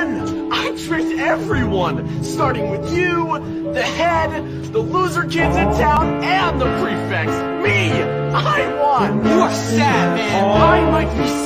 won! I tricked everyone! Starting with you, the head, the loser kids in town, and the prefects! Me! I won! You are sad, man! I might be